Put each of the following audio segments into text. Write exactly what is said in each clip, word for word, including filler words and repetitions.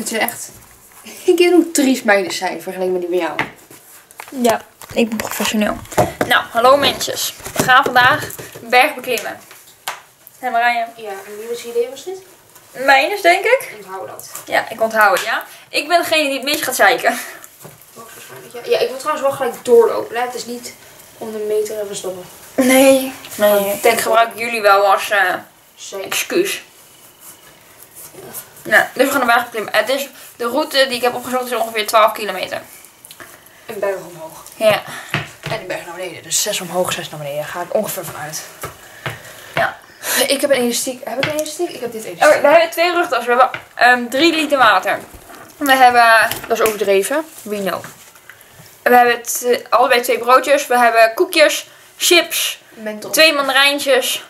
Het is echt... Ik weet hoe triest mijne zijn vergeleken met die bij jou. Ja, ik ben professioneel. Nou, hallo mensjes. We gaan vandaag een berg beklimmen. Hé Marije? Ja, en wie was idee was dit? Mijn is denk ik. Onthoud dat. Ja, ik onthoud het, ja. Ik ben degene die het meest gaat zeiken. Ja. ja, ik wil trouwens wel gelijk doorlopen. Hè? Het is niet om de meter even stoppen. Nee. Nee, ik denk gebruik ik jullie wel als uh, excuus. Ja. Nou, dus we gaan de berg beklimmen. Het is, de route die ik heb opgezocht is ongeveer twaalf kilometer. Een berg omhoog. Ja. En een berg naar beneden. Dus zes omhoog, zes naar beneden. Daar ga ik ongeveer vanuit. Ja. Ik heb een elastiek. Heb ik een elastiek? Ik heb dit elastiek. Oh, we hebben twee rugtassen. We hebben um, drie liter water. We hebben, dat is overdreven, we know. We hebben t, allebei twee broodjes. We hebben koekjes, chips, Menthol. twee mandarijntjes.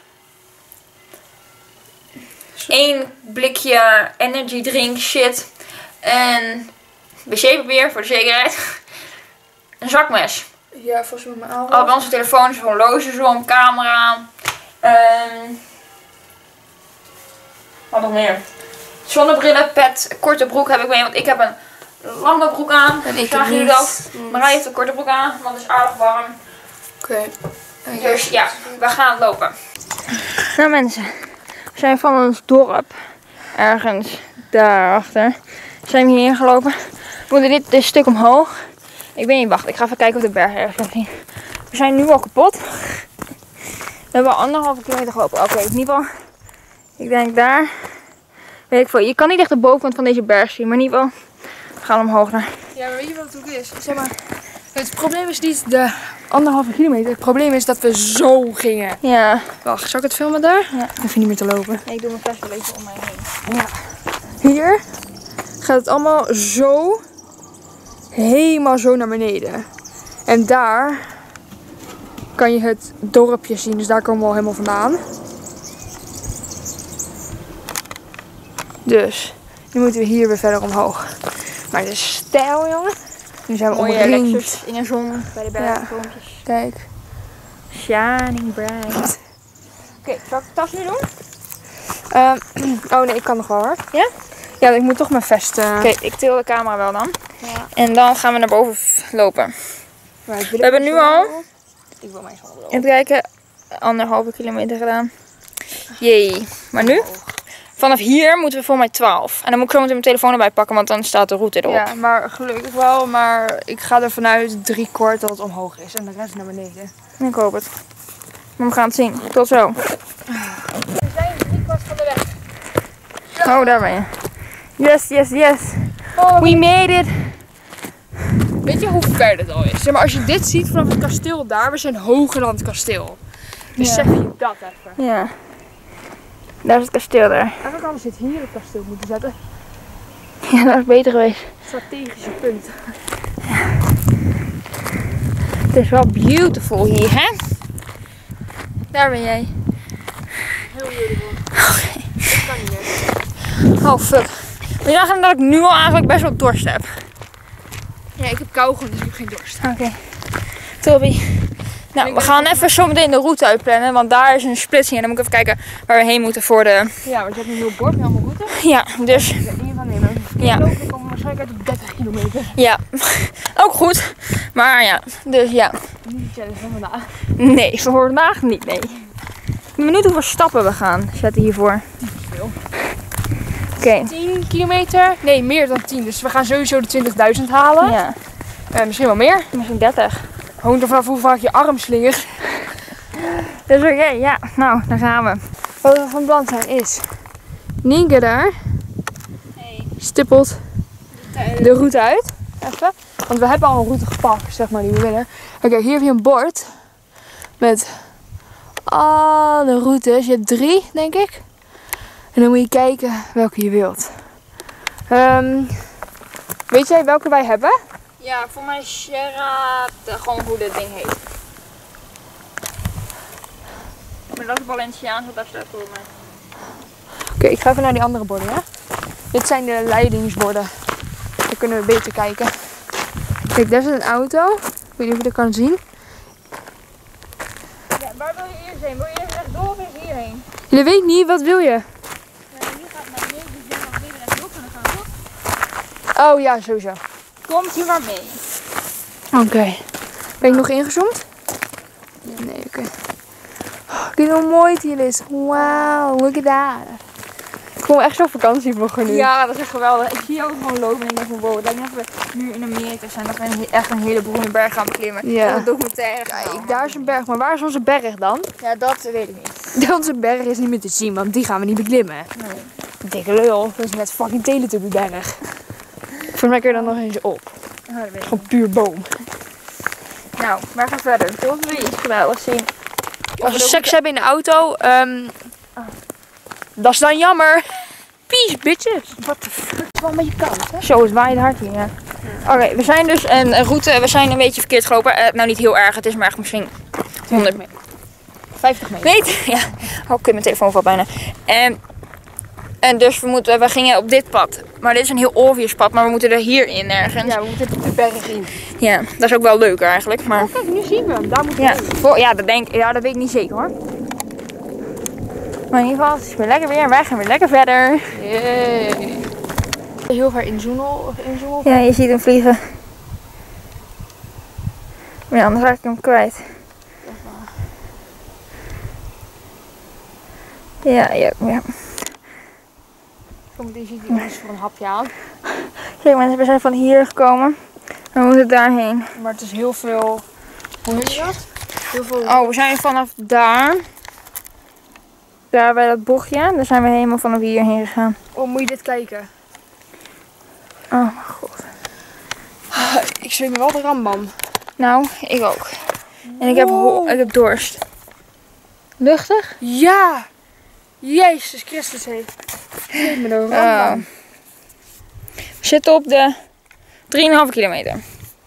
één blikje energy drink shit. En wc-papier voor de zekerheid. Een zakmes. Ja, volgens mij mijn oude. Allebei onze telefoons, horloges om, camera. Um, wat nog meer? Zonnebrillen, pet, korte broek heb ik mee, want ik heb een lange broek aan. En ik Zagen jullie dat? Marij heeft een korte broek aan, want het is aardig warm. Oké. Okay. Dus ja, we gaan lopen. Nou mensen, we zijn van ons dorp, ergens daarachter, zijn we hierheen gelopen. We moeten dit, dit stuk omhoog. Ik weet niet, wacht, ik ga even kijken of de berg ergens kan zien. We zijn nu al kapot. We hebben al anderhalve kilometer gelopen. Oké, okay, in ieder geval, ik denk daar. Weet ik veel. Je kan niet echt de bovenkant van deze berg zien, maar in ieder geval, we gaan omhoog naar. Ja, maar weet je wat het ook is? Zeg maar, het probleem is niet de anderhalve kilometer. Het probleem is dat we zo gingen. Ja. Wacht, zal ik het filmen daar? Ja. Ik hoef je niet meer te lopen. Ik doe mijn flesje een beetje om mij heen. Ja. Hier gaat het allemaal zo, helemaal zo naar beneden. En daar kan je het dorpje zien, dus daar komen we al helemaal vandaan. Dus, nu moeten we hier weer verder omhoog. Maar het is stijl, jongen. Nu zijn we Mooie omringd. lectures in de zon, bij de bergboompjes. Ja. Kijk. Shining bright. Oké, okay, zal ik de tas nu doen? Uh, oh nee, ik kan nog wel hoor. Ja? Ja, ik moet toch mijn vest... Uh... Oké, okay, ik til de camera wel dan. Ja. En dan gaan we naar boven lopen. Maar we hebben nu al, ik wil mijn schoenen even kijken, anderhalve kilometer gedaan. Jee. Maar nu? Vanaf hier moeten we voor mij twaalf. En dan moet ik zo meteen mijn telefoon erbij pakken, want dan staat de route erop. Ja, maar gelukkig wel. Maar ik ga er vanuit drie kwart dat het omhoog is. En de rest naar beneden. Ik hoop het. Maar we gaan het zien. Tot zo. We zijn drie kwart van de weg. Oh, daar ben je. Yes, yes, yes. Oh, we made it. Weet je hoe ver dit al is? Zeg maar, als je dit ziet vanaf het kasteel daar, we zijn Hogeland kasteel. Dus Ja. zeg je dat even. Ja. Daar is het kasteel daar. Eigenlijk hadden ze het hier op kasteel moeten zetten. Ja, dat is beter geweest. Strategische punt. Ja. Het is wel beautiful hier, hè? Daar ben jij. Heel beautiful. Oké. Dat kan niet meer. Oh, fuck. Moet je nagaan dat ik nu al eigenlijk best wel dorst heb. Ja, ik heb kauwgom, dus ik heb geen dorst. Oké. Okay. Toby. Nou, we gaan even zo meteen de route uitplannen, want daar is een splitsing en dan moet ik even kijken waar we heen moeten voor de... Ja, want je hebt een heel bord met allemaal route. Ja, dus... Ja, één van nemen. Ja. Lopen, we komen waarschijnlijk uit op dertig kilometer. Ja, ook goed. Maar ja, dus ja. Niet de challenge van vandaag. Nee, voor vandaag niet, nee. Ik ben benieuwd hoeveel stappen we gaan zetten hiervoor. Niet veel. Oké. Okay. tien kilometer? Nee, meer dan tien. Dus we gaan sowieso de twintigduizend halen. Ja. Uh, misschien wel meer. Misschien dertig. Hangt er vanaf hoe vaak je arm slingert. Dus oké, okay, ja. Nou, daar gaan we. Wat we van plan zijn is... Nienke daar Hey. stippelt de route uit. Even. Want we hebben al een route gepakt, zeg maar, die we willen. Oké, hier heb je een bord. Met alle routes. Je hebt drie, denk ik. En dan moet je kijken welke je wilt. Um, weet jij welke wij hebben? Ja, voor mij Sierra, gewoon hoe dit ding heet. Maar dat is Balenciaga, dat is dat voor mij. Oké, okay, ik ga even naar die andere borden, ja? Dit zijn de leidingsborden. Dan kunnen we beter kijken. Kijk, daar zit een auto. Ik weet niet of je dat kan zien. Ja, waar wil je eerst heen? Wil je eerst rechtdoor of eerst hierheen? Je weet niet, wat wil je? Ja, hier gaat naar beneden, dus je mag weer rechtdoor kunnen gaan, toch? Oh ja, sowieso. Komt hier maar mee. Oké. Okay. Ben ik nog ingezoomd? Nee, oké. Okay. Oh, kijk hoe mooi het hier is. Wauw, look at that. Ik voel me echt zo'n vakantievlogger nu. Ja, dat is echt geweldig. Ik zie jou ook gewoon lopen en ik denk van wow, het lijkt net of we nu in Amerika zijn. Dat we echt een hele beroemde berg gaan beklimmen. Ja. Een documentaire. Kijk, daar is een berg. Maar waar is onze berg dan? Ja, dat weet ik niet. Onze berg is niet meer te zien, want die gaan we niet beklimmen. Nee. Dikke lul. Dat is net fucking Teletubbyberg. Volgens mij kun je dan nog eens op. Oh, dat weet ik. Gewoon puur boom. Nou, waar gaan we verder? Wat wil je iets geweldig zien? Als we seks hebben in de auto, um, oh. dat is dan jammer. Peace, bitches. Wat de fuck? Het is wel een beetje koud, hè? Zo, het waait hard hier. Ja. Oké, okay, we zijn dus een route, we zijn een beetje verkeerd gelopen. Uh, nou, niet heel erg, het is maar echt misschien honderd meter. vijftig meter. Meter? Ja. Oh, kut, mijn telefoon valt bijna. En, en dus we, moeten, we gingen op dit pad. Maar dit is een heel obvious pad, maar we moeten er hierin ergens. Ja, we moeten de berg in. Ja, dat is ook wel leuker eigenlijk. Maar... Oh, kijk, nu zien we hem. Daar moeten ja. we heen. Voor, ja, dat denk, ja, dat weet ik niet zeker hoor. Maar in ieder geval, het is weer lekker weer en wij gaan weer lekker verder. Yay. Heel ver inzoomen. inzoomen. Ja, je ziet hem vliegen. Maar ja, anders raak ik hem kwijt. Ja, ja, ja. Kom, die ziet hij eens voor een hapje aan. Kijk mensen, we zijn van hier gekomen. We moeten daarheen. Maar het is heel veel... Hoe heet dat? Heel veel... Oh, we zijn vanaf daar. Daar bij dat bochtje. Daar zijn we helemaal vanaf hierheen gegaan. Oh, moet je dit kijken? Oh mijn god. Ik zweet me wel de rambam. Nou, ik ook. En ik heb, Wow. ik heb dorst. Luchtig? Ja! Jezus Christus, hé. Geef me de rambam. Uh, we zitten op de drie komma vijf kilometer.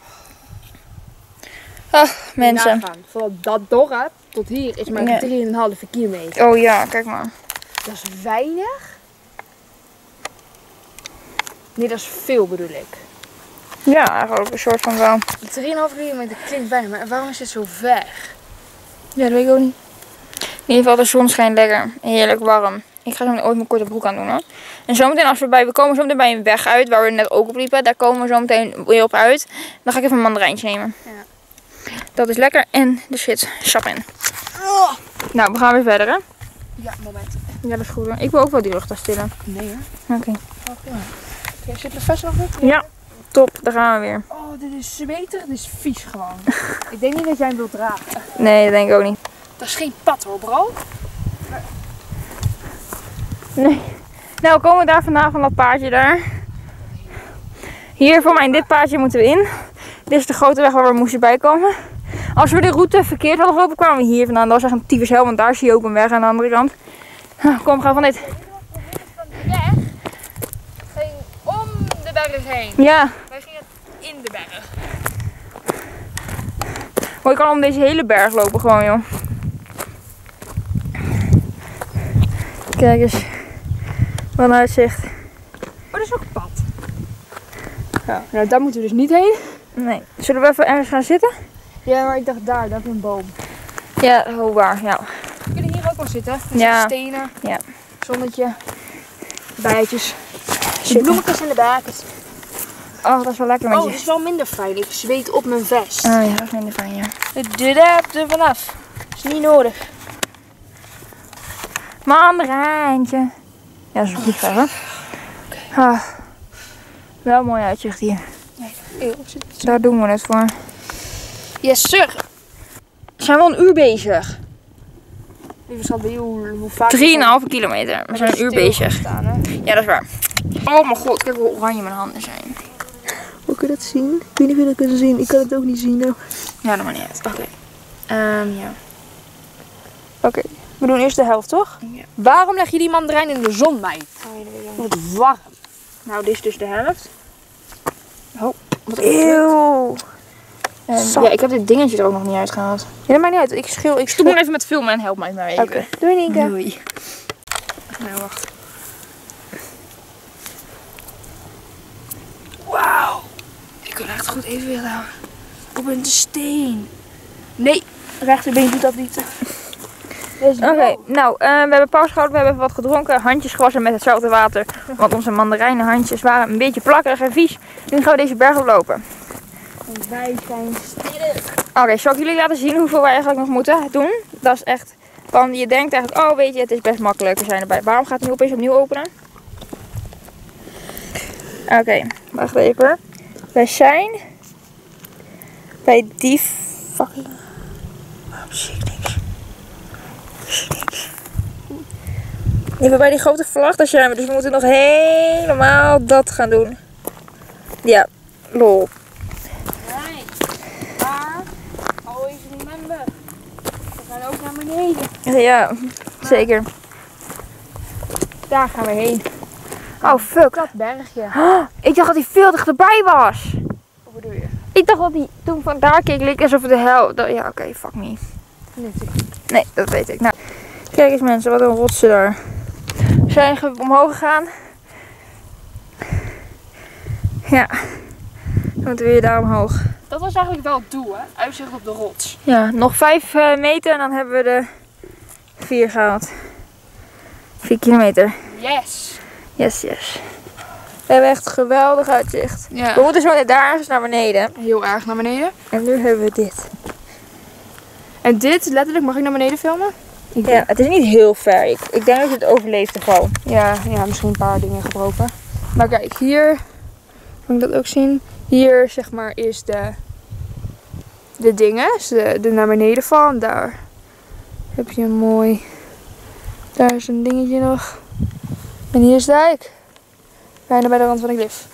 Ach, mensen. Nagaan. Van dat dorp tot hier is maar Ja. drie komma vijf kilometer. Oh ja, kijk maar. Dat is weinig. Nee, dat is veel bedoel ik. Ja, eigenlijk een soort van wel. drie komma vijf kilometer klinkt weinig, maar waarom is dit zo ver? Ja, dat weet ik ook niet. In ieder geval, de zon schijnt lekker. Heerlijk warm. Ik ga zo ooit mijn korte broek aan doen hoor. En zometeen als we bij, we komen zo meteen bij een weg uit waar we net ook op liepen. Daar komen we zo meteen weer op uit. Dan ga ik even een mandarijntje nemen. Ja. Dat is lekker. En er zit sap in. Oh. Nou, we gaan weer verder hè. Ja, moment. Ja, dat is goed hoor. Ik wil ook wel die lucht stillen. Nee hoor. Oké. Okay. Okay, zit er vast nog niet? Ja, top. Daar gaan we weer. Oh, dit is zweterig. Dit is vies gewoon. Ik denk niet dat jij hem wilt dragen. Nee, dat denk ik ook niet. Dat is geen pad hoor, bro. Nee. Nou, komen we daar vandaan van dat paardje daar. Hier voor mij in dit paardje moeten we in. Dit is de grote weg waar we moesten bijkomen. Als we de route verkeerd hadden gelopen, kwamen we hier vandaan. Dat was echt een tyfus hel, want daar zie je ook een weg aan de andere kant. Kom, we gaan van dit. De weg ging om de berg heen. Ja. Wij gingen in de berg. Oh, ik kan om deze hele berg lopen gewoon, joh. Kijk eens. Wat een uitzicht. Oh, dat is ook een pad. Ja, nou daar moeten we dus niet heen. Nee. Zullen we even ergens gaan zitten? Ja, maar ik dacht daar, daar heb je een boom. Ja, oh waar, ja. We kunnen hier ook wel zitten. Er Ja. zijn stenen, Ja. zonnetje, bijtjes. De Zitten. bloemetjes en de bakens. Oh, dat is wel lekker met Oh, je. het is wel minder fijn. Ik zweet op mijn vest. Oh ja, dat is minder fijn, ja. Dit heb er vanaf. Is niet nodig. Mandarijntje. Ja, dat is ook niet ver, hoor. Ah, wel mooi uitzicht hier. Daar doen we het voor. Yes, sir. We zijn wel een uur bezig. Lieve schat, bij hoe, hoe vaak... drie komma vijf kilometer. We zijn een uur bezig. Staan, hè? Ja, dat is waar. Oh mijn god, kijk hoe oranje mijn handen zijn. Hoe kun je dat zien? Ik weet niet of je dat kunt zien. Ik kan het ook niet zien. Nou. Ja, dat maakt niet uit. Oké. Okay. Um, ja. Oké, okay. We doen eerst de helft, toch? Ja. Waarom leg je die mandarijn in de zon, meid? Oh, Wat warm. nou, dit is dus de helft. Oh, wat Eeuw. En, Sap. ja, ik heb dit dingetje er ook nog niet uitgehaald. Ja, dat maakt niet uit. Ik schil, ik Stop maar even met filmen en help mij maar even. Oké. Okay. Doei, Nienke. Doei. Nou, wacht. Wauw. Ik kan echt goed evenwicht houden. Op een steen. Nee, rechterbeen doet dat niet. Oké, okay, nou, uh, we hebben pauze gehouden, we hebben even wat gedronken, handjes gewassen met het zoute water. Want onze mandarijnenhandjes waren een beetje plakkerig en vies. Nu gaan we deze berg oplopen. En wij zijn sterk. Oké, okay, zal ik jullie laten zien hoeveel wij eigenlijk nog moeten doen? Dat is echt, van je denkt eigenlijk, oh weet je, het is best makkelijk, we zijn erbij. Waarom gaat het nu opeens opnieuw openen? Oké, okay, wacht even. Wij zijn bij die fucking... Waarom zie ik niks? Even bij die grote vlag, daar zijn we. Dus we moeten nog helemaal dat gaan doen. Ja, lol. Right. Maar, always remember. We gaan ook naar beneden. Ja, zeker. Daar gaan we heen. Oh, fuck. Dat bergje. Oh, ik dacht dat hij veel dichterbij was. Wat bedoel je? Ik dacht dat hij toen van daar keek, leek alsof het de hel... Dat, ja, oké, okay, fuck me. Nee, nee, dat weet ik. Nou, kijk eens mensen, wat een rotsen daar. We zijn omhoog gegaan. Ja. Dan moeten we weer daar omhoog. Dat was eigenlijk wel het doel, hè? Uitzicht op de rots. Ja, nog vijf uh, meter en dan hebben we de vier gehaald. Vier kilometer. Yes. Yes, yes. We hebben echt geweldig uitzicht. Ja. We moeten zo net daar eens naar beneden. Heel erg naar beneden. En nu hebben we dit. En dit, letterlijk, mag ik naar beneden filmen? Ik ja, het is niet heel ver. Ik, ik denk dat je het overleeft toch wel. Ja, ja, misschien een paar dingen gebroken. Maar kijk, hier, kan ik dat ook zien? Hier, zeg maar, is de, de dingen, de, de naar beneden van. Daar heb je een mooi, daar is een dingetje nog. En hier is de dijk. Bijna bij de rand van de klif.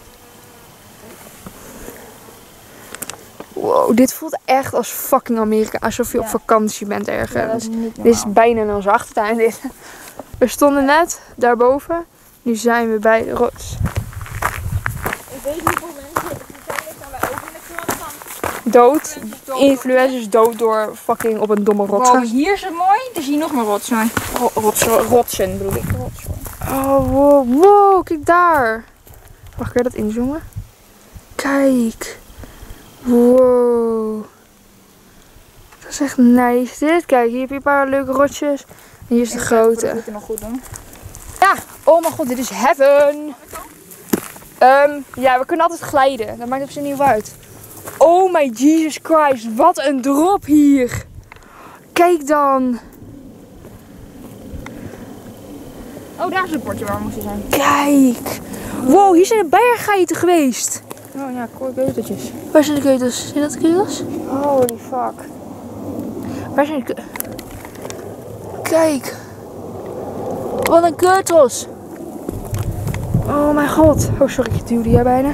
Wow, dit voelt echt als fucking Amerika. Alsof je ja. op vakantie bent ergens. Ja, dat is niet dit is bijna in onze achtertuin. Dit. We stonden net daarboven. Nu zijn we bij de rots. Ik weet niet hoeveel mensen die zijn gaan wij ook in de krant van. Dood. Influencers dood door fucking op een domme rots. Wow, hier is het mooi. Er zie je nog meer rotsen. Ro rots, rotsen bedoel ik. Rotsen. Oh, wow, wow, kijk daar. Wacht, kun je dat inzoomen? Kijk. Wow. Dat is echt nice dit. Kijk, hier heb je een paar leuke rotjes. En hier is de en grote. Ik moet het nog goed doen. Ja, oh mijn god, dit is heaven. Um, ja, we kunnen altijd glijden. Dat maakt op zich niet uit. Oh my Jesus Christ, wat een drop hier. Kijk dan. Oh, daar is het bordje waar we moesten zijn. Kijk. Wow, hier zijn de berggeiten geweest. Oh ja, keuteltjes. Waar zijn de keutels? Zijn dat de keutels? Holy fuck. Waar zijn de keutels? Kijk. Wat een keutels. Oh mijn god. Oh sorry, ik duwde jij bijna.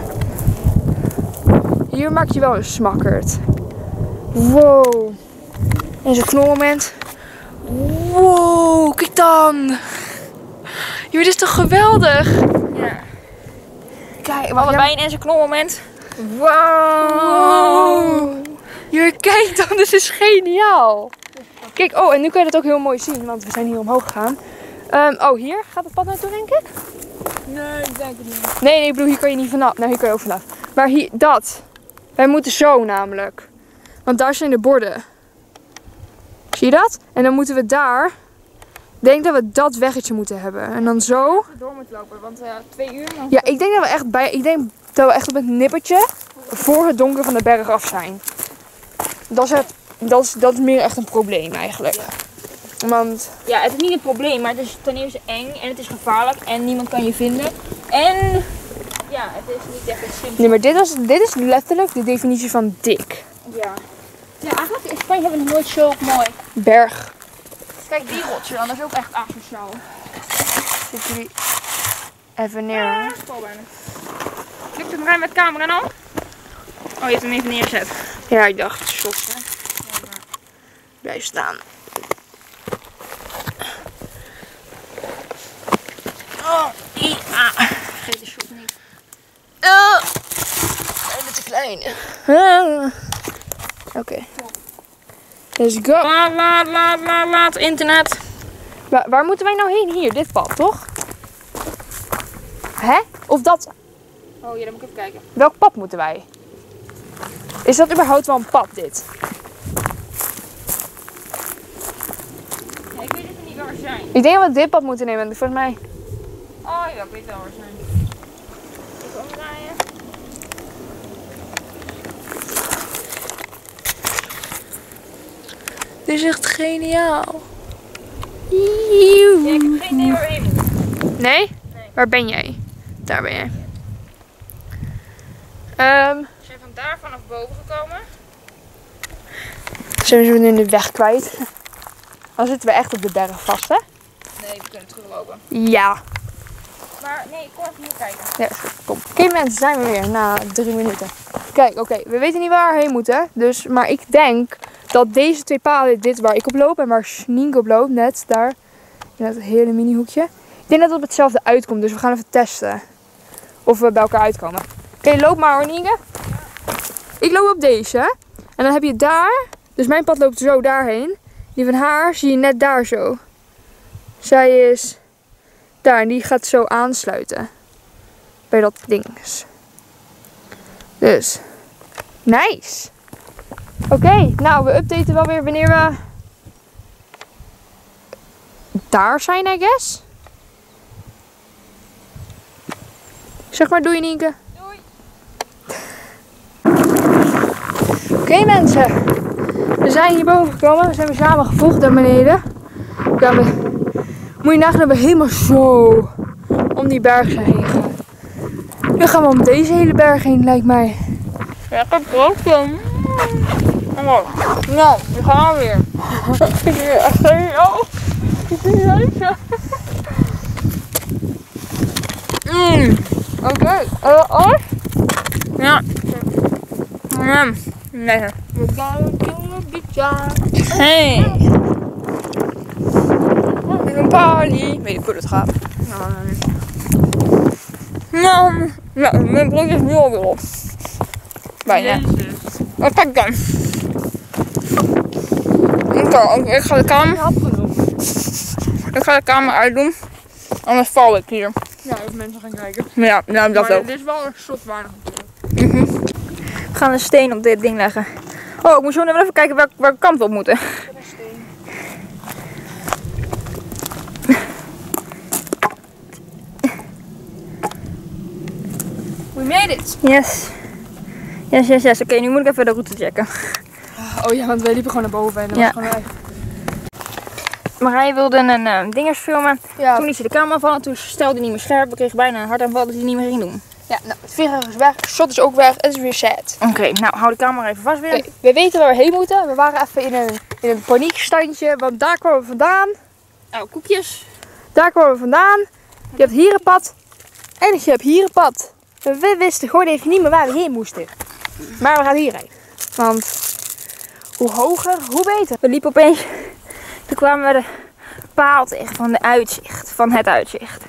Hier maak je wel een smakkerd. Wow. En zo'n knolmoment. Wow, kijk dan. Jullie, dit is toch geweldig? Ja. Kijk, allebei in zijn knolmoment. Wow. wow. Jullie, kijk dan, dit is geniaal. Kijk, oh, en nu kan je dat ook heel mooi zien, want we zijn hier omhoog gegaan. Um, oh, hier gaat het pad naartoe, denk ik? Nee, ik denk het niet. Nee, nee, ik bedoel, hier kan je niet vanaf. Nou, hier kan je ook vanaf. Maar hier, dat. Wij moeten zo namelijk. Want daar zijn de borden. Zie je dat? En dan moeten we daar. Ik denk dat we dat weggetje moeten hebben. En dan zo. Door moeten lopen, want uh, twee uur. Dan... Ja, ik denk dat we echt bij. Ik denk dat we echt op het nippertje voor het donker van de berg af zijn. Dat is, het, dat is, dat is meer echt een probleem eigenlijk. Ja. Want... ja, het is niet een probleem, maar het is ten eerste eng en het is gevaarlijk en niemand kan je vinden. En ja, het is niet echt een simpel. Nee, maar dit, was, dit is letterlijk de definitie van dik. Ja. Ja, eigenlijk in Spanje hebben we nog nooit zo mooi. Berg. Kijk, die rotsen dan, dat is ook echt asociaal. Zet jullie even neer. Ja, bijna. Lukt het rijden met camera dan? Oh, je hebt hem even neergezet. Ja, ik dacht, shot. Blijf staan. Oh, ja. Vergeet de shot niet. Oh, ben te klein. Ah. Oké. Okay. Let's go. Laat, laat, laat, laat, laat, internet. Waar, waar moeten wij nou heen? Hier, dit pad, toch? Hè? Of dat... Oh ja, dan moet ik even kijken. Welk pad moeten wij? Is dat überhaupt wel een pad, dit? waar ze zijn. Ik denk dat we dit pad moeten nemen, volgens mij. Oh ja, ik weet wel waar ze zijn. Even omdraaien. Dit is echt geniaal. Ja, ik heb geen idee waar we heen moeten. Nee? Nee. Waar ben jij? Daar ben jij. Ehm We zijn van daar vanaf boven gekomen. zijn we nu de weg kwijt? Dan zitten we echt op de berg vast, hè? Nee, we kunnen teruglopen. Ja. Maar nee, kom even hier kijken. Ja, kom. Oké mensen, zijn we weer na drie minuten. Kijk, oké, we weten niet waar we heen moeten. Dus, maar ik denk dat deze twee paden, dit waar ik op loop en waar Snienke op loopt, net daar, in dat hele mini hoekje. Ik denk dat het op hetzelfde uitkomt, dus we gaan even testen of we bij elkaar uitkomen. Oké, loop maar hoor, Nienke. Ik loop op deze. En dan heb je daar, dus mijn pad loopt zo daarheen. Die van haar zie je net daar zo. Zij is daar en die gaat zo aansluiten. Bij dat ding. Dus. Nice. Oké, okay, nou we updaten wel weer wanneer we daar zijn, I guess. Zeg maar doei, Nienke. Doei. Oké okay, mensen. We zijn hierboven gekomen. We zijn weer samen gevoegd naar beneden. Ja, we, moet je nagaan dat we helemaal zo om die berg zijn heen gegaan. Nu gaan we om deze hele berg heen, lijkt mij. Lekker broodje. Oh. Nou, we gaan weer. Ik zie echt geniaal. Ik zie het. Mmm. Oké, okay. uh, oh? Ja. Mm. Lekker. We gaan een pizza. Hey. In een party. Weet ik hoe het gaat. Nou, nou, mijn broodje is nu alweer op. Bijna. Wat pak dan? Oké, ik ga de kamer. Ik ga de kamer uitdoen. Anders val ik hier. Ja, als mensen gaan kijken. Ja, nou, dat maar ook. dit is wel een soort waardig natuurlijk. Mm-hmm. We gaan een steen op dit ding leggen. Oh, ik moet zo even kijken welke, welke kant we op moeten. We made it! Yes. Yes, yes, yes. Oké, okay, nu moet ik even de route checken. Oh ja, want wij liepen gewoon naar boven en dat ja. was gewoon weg. Marije wilde een uh, dingers filmen. Ja. Toen liet ze de camera vallen. Toen stelde hij niet meer scherp. We kregen bijna een hartaanval dat hij niet meer ging doen. Ja, nou, het vliegtuig is weg. Shot is ook weg. Het is weer sad. Oké, okay, nou hou de camera even vast weer. Okay, we weten waar we heen moeten. We waren even in een, in een paniekstandje. Want daar kwamen we vandaan. Oh, koekjes. Daar kwamen we vandaan. Je hebt hier een pad. En je hebt hier een pad. We wisten gewoon even niet meer waar we heen moesten. Maar we gaan hierheen. Want hoe hoger, hoe beter. We liepen opeens. Toen kwamen we de paal tegen van de uitzicht. Van het uitzicht.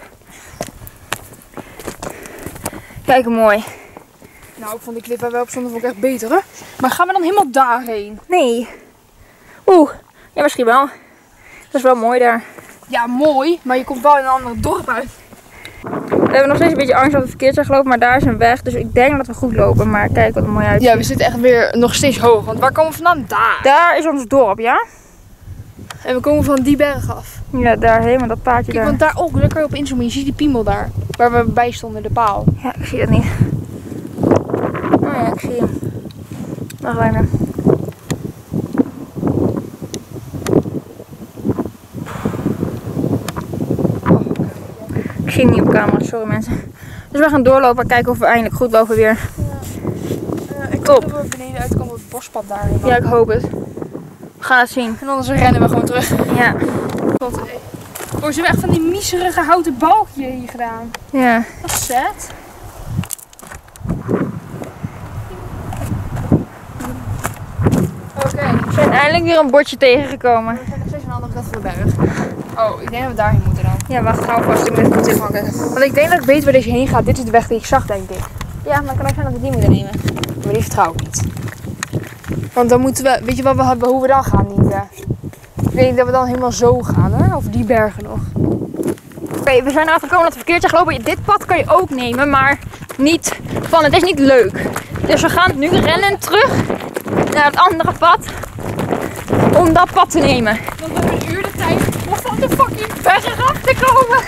Kijk hoe mooi. Nou, ik vond die clip waar we op stonden vond ik echt beter, hè? Maar gaan we dan helemaal daarheen? Nee. Oeh, ja misschien wel. Dat is wel mooi daar. Ja, mooi. Maar je komt wel in een ander dorp uit. We hebben nog steeds een beetje angst dat we verkeerd zijn gelopen, maar daar is een weg. Dus ik denk dat we goed lopen. Maar kijk wat er mooi uitziet. Ja, we zitten echt weer nog steeds hoog. Want waar komen we vandaan? Daar. Daar is ons dorp, ja? En we komen van die berg af. Ja, daar helemaal dat paadje Kijk, daar. want daar ook, daar kan je op inzoomen. Je ziet die piemel daar. Waar we bij stonden, de paal. Ja, ik zie dat niet. Oh ja, ik zie hem. Wacht even. Ik zie hem niet op camera, sorry mensen. Dus we gaan doorlopen en kijken of we eindelijk goed boven weer. Ja, uh, ik hoop dat we beneden uitkomen op het bospad daar. Ja, ik hoop het. We gaan het zien. En anders rennen we gewoon terug. Ja. Wat, oh, ze hebben echt van die miserige houten balkje hier gedaan. Ja. Dat is sad. Oké. Okay. We zijn eindelijk weer een bordje tegengekomen. We zijn nog steeds aan de andere kant van de berg. Oh, ik denk dat we daarheen moeten dan. Ja, wacht, hou vast. Ik moet even goed inpakken. Want ik denk dat ik weet waar deze heen gaat. Dit is de weg die ik zag, denk ik. Ja, maar kan ook zijn dat we die moeten nemen. Maar die vertrouw ik niet. Want dan moeten we, weet je wat we hebben, hoe we dan gaan, Nienke? Ik denk dat we dan helemaal zo gaan, hoor. Over die bergen nog. Oké, okay, we zijn erachter gekomen dat we verkeerd zijn gelopen. Dit pad kan je ook nemen, maar niet van, het is niet leuk. Dus we gaan nu rennen terug naar het andere pad. Om dat pad te nemen. Want we hebben een uur de tijd. Of om de fucking berg af te komen.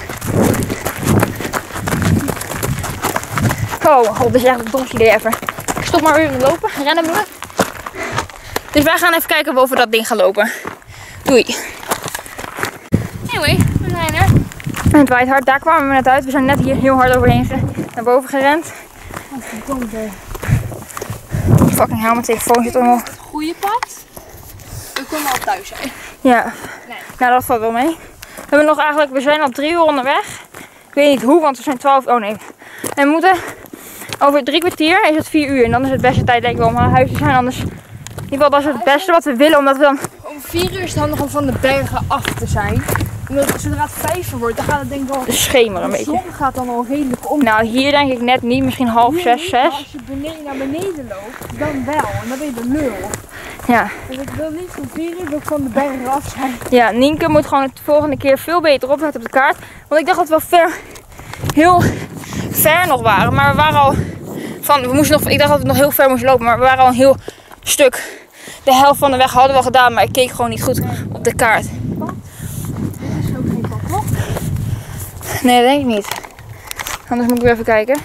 Oh, god, dit is echt het domste idee ever. Ik stop maar weer met lopen. Rennen we. Dus wij gaan even kijken of we dat ding gaan lopen. Doei. Anyway, we zijn er. En het waait hard. Daar kwamen we net uit. We zijn net hier heel hard overheen ge naar boven gerend. Wat verdomd, hè. Fucking hell, mijn telefoon zit allemaal. Het goede pad. We kunnen al thuis zijn. Ja. Nee. Nou, dat valt wel mee. We hebben nog eigenlijk, we zijn al drie uur onderweg. Ik weet niet hoe, want we zijn twaalf. Oh nee. En we moeten over drie kwartier is het vier uur. En dan is het beste tijd denk ik wel om naar huis te zijn. Anders, in ieder geval, dat is het beste wat we willen, omdat we dan. Om vier uur is het handig om van de bergen af te zijn. Omdat zodra het vijf uur wordt, dan gaat het denk ik al. De schemer een De beetje. zon gaat dan al redelijk om. Nou, hier denk ik net niet. Misschien half Nee, zes, niet, maar zes. als je beneden, naar beneden loopt, dan wel. En dan ben je de lul. Ja. Dus ik wil niet om vier uur wil ik van de bergen af zijn. Ja, Nienke moet gewoon de volgende keer veel beter opletten op de kaart. Want ik dacht dat we wel ver, heel ver nog waren. Maar we waren al van, we moesten nog, ik dacht dat we nog heel ver moesten lopen. Maar we waren al een heel stuk. De helft van de weg hadden we al gedaan, maar ik keek gewoon niet goed op de kaart. Dit is ook geen pad, toch? Nee, dat denk ik niet. Anders moet ik weer even kijken.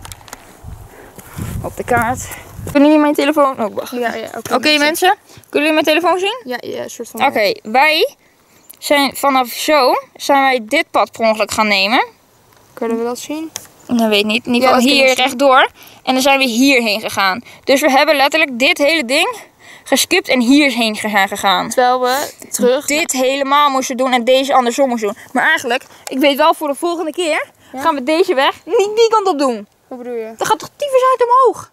Op de kaart. Kunnen jullie mijn telefoon? Oh, wacht. Ja, ja, oké. Oké okay, mensen, kunnen jullie mijn telefoon zien? Ja, ja, een soort van. Oké, okay, wij zijn vanaf zo zijn wij dit pad per ongeluk gaan nemen. Kunnen we dat zien? Dat weet ik niet. In ieder Ja, geval dat hier kunnen we rechtdoor. En dan zijn we hierheen gegaan. Dus we hebben letterlijk dit hele ding geskipt en hierheen zijn gegaan. Terwijl we terug. Dit helemaal moesten doen en deze andersom moesten doen. Maar eigenlijk, ik weet wel voor de volgende keer Ja? gaan we deze weg niet die kant op doen. Hoe bedoel je? Dan gaat toch tyfus uit omhoog.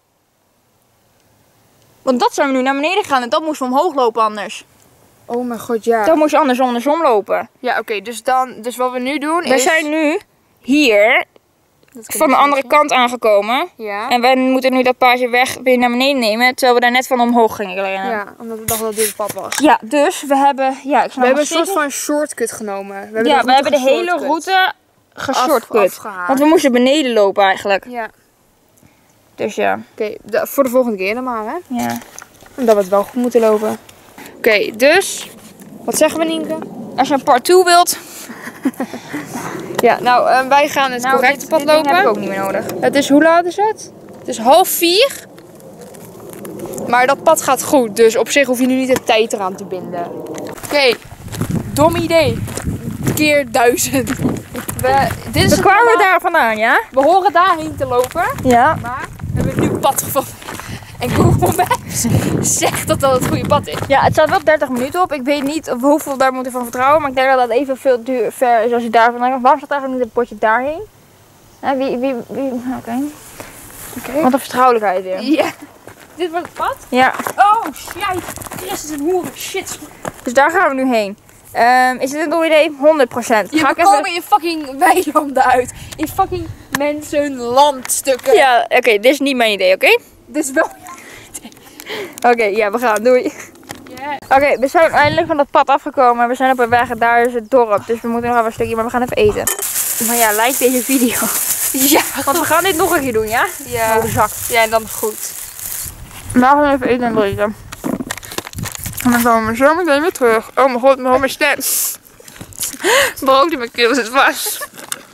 Want dat zijn we nu naar beneden gegaan en dat moesten we omhoog lopen anders. Oh mijn god, ja. Dan moest je anders andersom lopen. Ja, oké. Okay, dus dan, dus wat we nu doen We is. zijn nu hier van de andere kant aangekomen. Ja. En wij moeten nu dat paadje weg weer naar beneden nemen. Terwijl we daar net van omhoog gingen rennen. Ja, omdat we dachten dat dit het pad was. Ja, dus we hebben... Ja, ik snap We hebben een nog soort steeds van shortcut genomen. We hebben niet- Ja, de we hebben de hele geshortcut. route geshortcut. Af- afgehaald. Want we moesten beneden lopen eigenlijk. Ja. Dus ja. Oké, okay, voor de volgende keer dan maar, hè? ja. Omdat we het wel goed moeten lopen. Oké, okay, dus. Wat zeggen we, Nienke? Als je een part twee wilt... Ja, nou, uh, wij gaan het nou, correcte dit, pad dit ding lopen. heb ik ook niet meer nodig. Het is, hoe laat is het? Het is half vier. Maar dat pad gaat goed, dus op zich hoef je nu niet de tijd eraan te binden. Oké, okay, dom idee. Keer duizend. We, dit is We het kwamen normaal- daar vandaan, ja? We horen daarheen te lopen, Ja. maar we hebben nu pad gevonden. En Google Maps zegt dat dat het goede pad is. Ja, het staat wel dertig minuten op. Ik weet niet of hoeveel we daar moeten van vertrouwen. Maar ik denk dat dat evenveel duur, ver is als je daar vandaan komt. Waarom staat eigenlijk niet het potje daarheen? Hè, wie, wie, wie, Oké. Okay. Okay. Want de vertrouwelijkheid weer. Ja. Dit wordt het pad? Ja, Oh, shit. Christus en hoeren. Shit. dus daar gaan we nu heen. Um, is dit een dom idee? honderd procent. Je Ga ik komen even... in fucking weilanden uit. In fucking mensenlandstukken. Ja, oké. Okay, dit is niet mijn idee, oké? Okay? Dit is wel... Oké, okay, ja, we gaan. Doei. Yeah. Oké, okay, we zijn eindelijk van dat pad afgekomen. We zijn op een weg en daar is het dorp. Dus we moeten nog even een stukje, maar we gaan even eten. Maar ja, like deze video. Ja. Want we gaan dit nog een keer doen, ja? Ja. Oh, de zak. Ja, en dan is goed. We gaan even eten en drinken. En dan komen we zo meteen weer terug. Oh mijn god, mijn stem. Brood in mijn keel zit vast.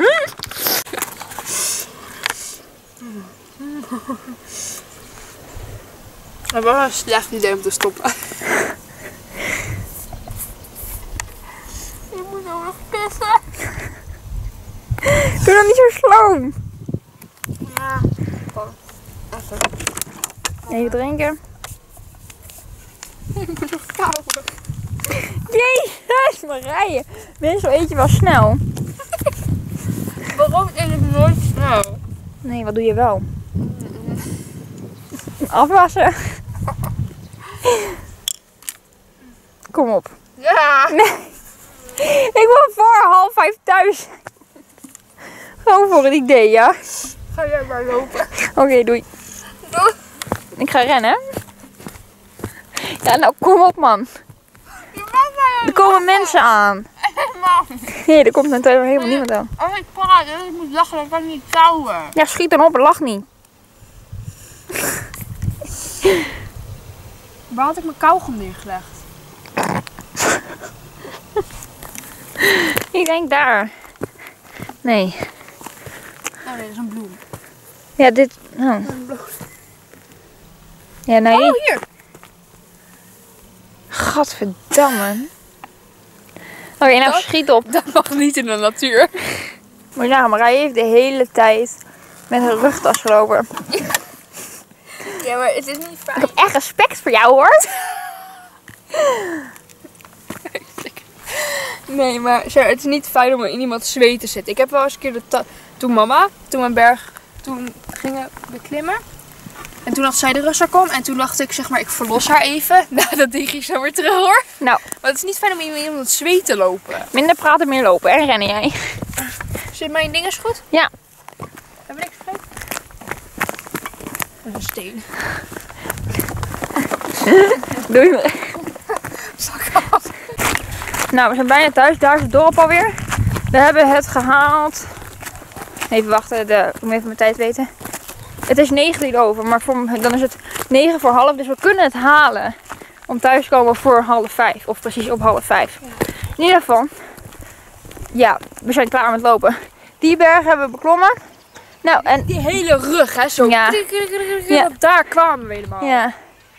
Het was een slecht idee om te stoppen. Ik moet nou nog pissen. Doe dan niet zo sloom. Ja. Even. Even drinken. Ik moet nog kauwen. Jezus, Marije. Meestal eet je wel snel. Waarom eet ik nooit snel? Nee, wat doe je wel? Afwassen. Kom op. Ja. Nee. Ik wil voor half vijf thuis. Gewoon voor het idee, ja? Ga jij maar lopen. Oké, okay, doei. Doei. Ik ga rennen. Ja, nou kom op, man. Er komen mensen aan. Nee, er komt natuurlijk helemaal niemand aan. Als ik praat en ik moet lachen, dan kan ik niet kauwen. Ja, schiet dan op en lach niet. Waar had ik mijn kauwgom neergelegd? Ik denk daar. Nee. Oh nee, dat is een bloem. Ja, dit... Oh. Een bloem. Ja, nee. Oh, hier. Gadverdamme. Oké, nou Dat- schiet op. Dat mag niet in de natuur. Maar ja, Marije heeft de hele tijd met een rugtas gelopen. Ja, maar het is niet fijn. Ik heb echt respect voor jou, hoor. Nee, maar zeg, het is niet fijn om in iemands zweet te zitten. Ik heb wel eens een keer de ta- toen mama, toen we een berg toen gingen beklimmen. En toen had zij de rust kwam en toen dacht ik, zeg maar, ik verlos haar even. Nou, dat deed ik zo weer terug, hoor. Nou, Maar het is niet fijn om in iemands zweet te lopen. minder praten, meer lopen. En rennen jij. Zit mijn ding eens goed? Ja. Heb ik niks vergeten? Dat is een steen. Doe je Zak af. Nou, we zijn bijna thuis. Daar is het dorp alweer. We hebben het gehaald. Even wachten, de, ik moet even mijn tijd weten. Het is negentien over, maar voor, dan is het negen voor half. Dus we kunnen het halen om thuis te komen voor half vijf. Of precies op half vijf. In ieder geval, ja, we zijn klaar met lopen. Die berg hebben we beklommen. Nou, en Die hele rug, hè, zo. Ja. Ja. Daar kwamen we helemaal. ja.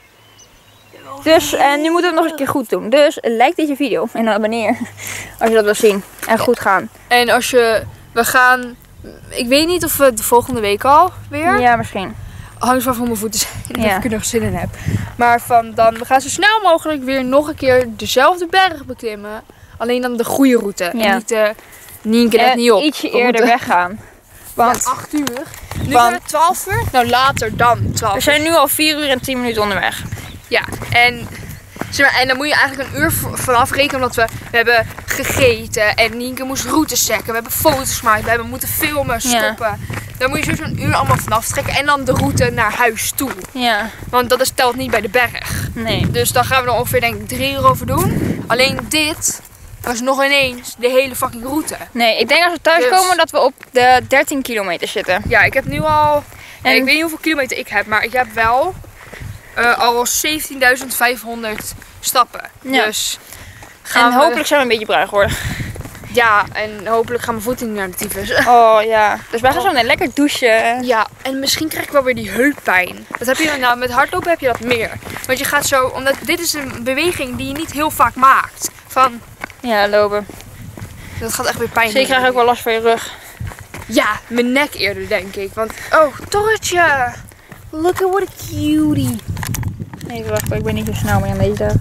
Dus, en nu moeten we het nog eens een keer goed doen. Dus, like deze video en abonneer. Als je dat wil zien. En goed gaan. En als je, we gaan, ik weet niet of we de volgende week al weer. Ja, misschien. Hangt van voor mijn voeten zijn. Of Ja. ik er nog zin in heb. Maar van dan, we gaan zo snel mogelijk weer nog een keer dezelfde berg beklimmen. Alleen dan de goede route. Ja. En niet de Nienke let En niet op. ietsje route. eerder weggaan. Want Ja, acht uur. Nu Want- zijn het twaalf uur. Nou, later dan twaalf we uur. zijn nu al vier uur en tien minuten onderweg. Ja, en, zeg maar, en dan moet je eigenlijk een uur v- vanaf rekenen. Omdat we, we hebben gegeten en Nienke moest routes checken. We hebben foto's gemaakt. We hebben moeten filmen, stoppen. Dan moet je sowieso een uur allemaal vanaf trekken. En dan de route naar huis toe. Ja, Want dat is, telt niet bij de berg. nee. Dus dan gaan we er ongeveer denk ik drie uur over doen. Alleen dit was nog ineens de hele fucking route. Nee, ik denk als we thuis Dus- komen dat we op de dertien kilometer zitten. Ja, ik heb nu al... En- Ja, ik weet niet hoeveel kilometer ik heb, maar ik heb wel uh, al zeventienduizend vijfhonderd stappen. Ja. Dus gaan En we- hopelijk zijn we een beetje bruin geworden. Ja, en hopelijk gaan mijn voeten niet naar de tyfus. Oh ja. Dus wij gaan zo meteen lekker douchen. Ja, en misschien krijg ik wel weer die heuppijn. Dat heb je dan, nou, met hardlopen heb je dat meer. Want je gaat zo, omdat dit is een beweging die je niet heel vaak maakt. Van, Ja, lopen. dat gaat echt weer pijn Dus je krijgt ook wel last van je rug. Ja, mijn nek eerder denk ik. Want, oh, torretje. Look at what a cutie. Even wachten, ik ben niet zo snel meer aan deze dag.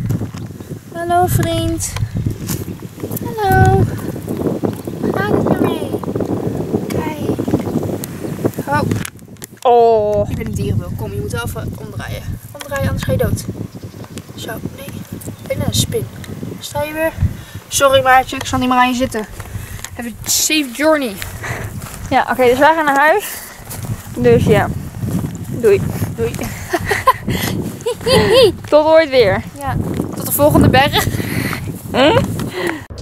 Hallo vriend. Hallo. Hoe gaat het ermee? Kijk. Oh, Oh. ik ben een dierenwil. Kom, je moet wel even omdraaien. Omdraaien, anders ga je dood. Zo, nee. Ik ben een spin. Sta je weer? Sorry maatje, ik zal niet meer aan je zitten. Have a safe journey. Ja, oké, dus wij gaan naar huis. Dus ja. Doei. Doei. Tot ooit weer. Ja, tot de volgende berg. Hm?